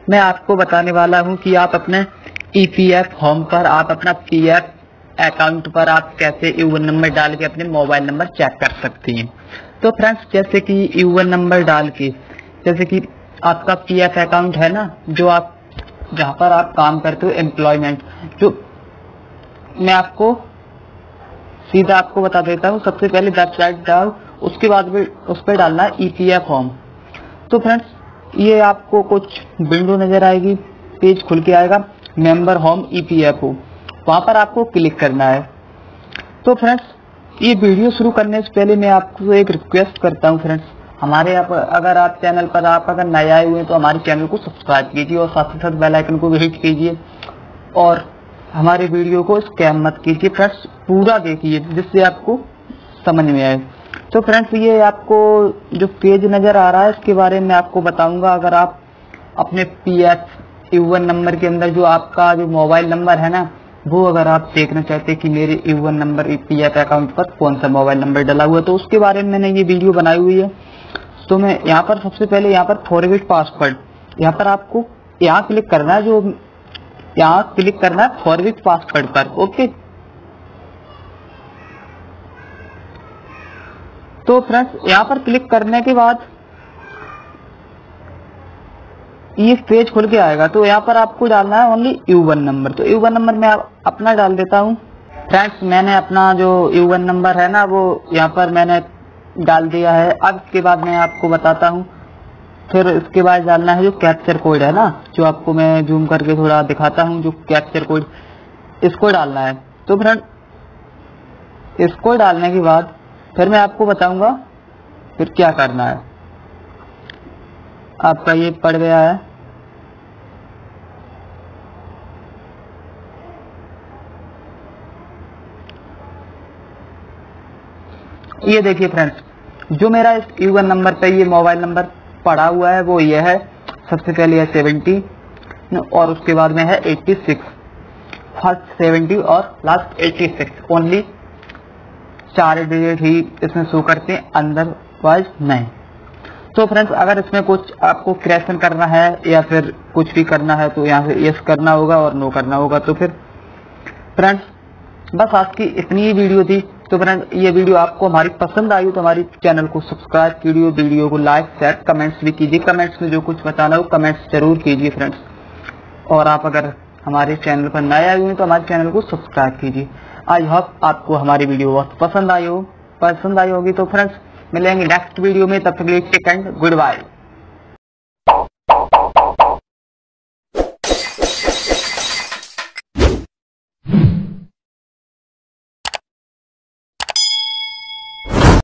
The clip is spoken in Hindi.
मैं आपको बताने वाला हूं कि आप अपने ईपीएफ होम पर आप अपना पीएफ अकाउंट पर आप कैसे यूएन नंबर डाल के अपने मोबाइल नंबर चेक कर सकती हैं। तो फ्रेंड्स, जैसे कि यूएन नंबर डाल के, जैसे कि आपका पीएफ अकाउंट है ना, जो आप जहां पर आप काम करते हो एम्प्लॉयमेंट, जो मैं आपको सीधा आपको बता देता हूँ। सबसे पहले वेबसाइट जाओ, उसके बाद भी उस पर डालना है ईपीएफ होम। तो फ्रेंड्स, ये आपको कुछ विंडो नजर आएगी, पेज खुल के आएगा, मेंबर होम ईपीएफओ, वहां पर आपको क्लिक करना है। तो फ्रेंड्स, ये वीडियो शुरू करने से पहले मैं आपको एक रिक्वेस्ट करता हूँ फ्रेंड्स, हमारे अगर आप चैनल पर अगर नए आए हुए हैं तो हमारे चैनल को सब्सक्राइब कीजिए और साथ ही साथ बेल आइकन को भी हिट कीजिए और हमारे वीडियो को स्कैम मत कीजिए फ्रेंड्स, पूरा देखिए जिससे आपको समझ में आए। तो फ्रेंड्स, ये आपको जो पेज नजर आ रहा है इसके बारे में आपको बताऊंगा। अगर आप अपने पीएफ यूएन नंबर के अंदर जो आपका जो मोबाइल नंबर है ना, वो अगर आप देखना चाहते हैं कि मेरे यूएन नंबर पीएफ अकाउंट पर कौन सा मोबाइल नंबर डला हुआ है, तो उसके बारे में मैंने ये वीडियो बनाई हुई है। तो मैं यहाँ पर सबसे पहले यहाँ पर फॉरगेट पासवर्ड, यहाँ पर आपको यहाँ क्लिक करना है, जो यहाँ क्लिक करना है फॉरगेट पासवर्ड पर। ओके, तो फ्रेंड्स, यहाँ पर क्लिक करने के बाद ये पेज खुल के आएगा। तो यहाँ पर आपको डालना है ओनली यूएन नंबर। तो यूएन नंबर मैं अपना डाल देता हूँ। फ्रेंड्स, मैंने अपना जो यूएन नंबर है ना, वो यहाँ पर मैंने डाल दिया है। अब इसके बाद मैं आपको बताता हूँ, फिर इसके बाद डालना है जो कैप्चर कोड है ना, जो आपको मैं जूम करके थोड़ा दिखाता हूँ, जो कैप्चर कोड, इसको डालना है। तो फ्रेंड, इसको डालने के बाद फिर मैं आपको बताऊंगा फिर क्या करना है। आपका ये पड़ गया है। ये देखिए फ्रेंड्स, जो मेरा इस यूएन नंबर पे ये मोबाइल नंबर पड़ा हुआ है वो ये है। सबसे पहले है 70 और उसके बाद में है 86, फर्स्ट 70 और लास्ट 86, ओनली 4 डिजिट ही इसमें शो करते हैं, अदरवाइज नहीं। तो फ्रेंड्स, अगर इसमें कुछ आपको क्रेशन करना है या फिर कुछ भी करना है तो यहाँ से यस करना होगा और नो करना होगा। तो फिर फ्रेंड्स, बस आज की इतनी ही वीडियो थी। तो फ्रेंड्स, ये वीडियो आपको हमारी पसंद आई हो तो हमारी चैनल को सब्सक्राइब कीजिए, वीडियो को लाइक शेयर कमेंट्स भी कीजिए। कमेंट्स में जो कुछ बताना हो कमेंट्स जरूर कीजिए फ्रेंड्स। और आप अगर हमारे चैनल पर नए आए हुए हैं तो हमारे चैनल को सब्सक्राइब कीजिए। आई होप आपको हमारी वीडियो बहुत पसंद आई होगी। तो फ्रेंड्स, मिलेंगे नेक्स्ट वीडियो में, तब तक के लिए टेक एंड गुड बाय।